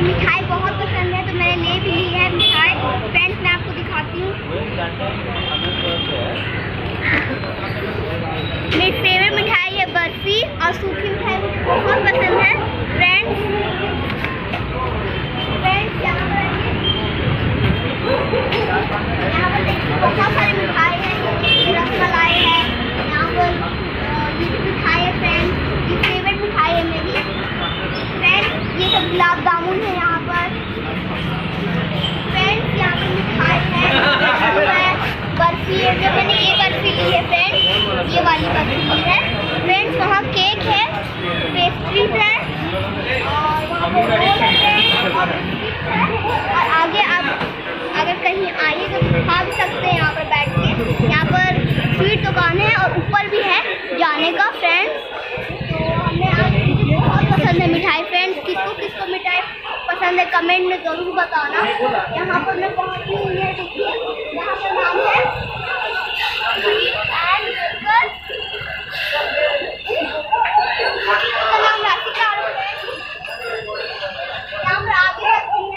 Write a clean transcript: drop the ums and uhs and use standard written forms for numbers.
मिठाई बहुत पसंद है तो मैंने ले भी ली है मिठाई। फ्रेंड्स मैं आपको दिखाती हूँ। मेरी फेवरेट मिठाई है बर्फी और सूखी मिठाई मुझे बहुत पसंद है। फ्रेंड्स यहाँ पर देखिए बहुत सारी मिठाई है। रसमलाई है, यहाँ पर ये मिठाई है। फ्रेंड्स ये फेवरेट मिठाई है मेरी। फ्रेंड्स ये सब गुलाब जामुन है यहाँ पर। फ्रेंड्स यहाँ पर मिठाई है, बर्फी है। जो मैंने ये बर्फी ली है फ्रेंड्स, ये वाली बर्फी ली है। फ्रेंड्स वहाँ केक है, पेस्ट्रीज है और वहाँ पर रोल है और बिस्किट है। और आगे आप अगर कहीं आइए तो खा भी सकते हैं यहाँ पर बैठ के। यहाँ पर स्वीट दुकान है और ऊपर भी है जाने का। फ्रेंड्स तो हमें आज मुझे बहुत पसंद है मिठाई। फ्रेंड्स किसको मिठाई पसंद है कमेंट में ज़रूर बताना। यहाँ पर मैं पहुँची हुई है, देखिए यहाँ पर नाम है स्वीट एंड बेकर। इसका नाम राधिका है। यहाँ पर आगे रखते हैं।